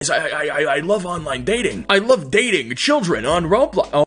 I love online dating. I love dating children on Roblox. Oh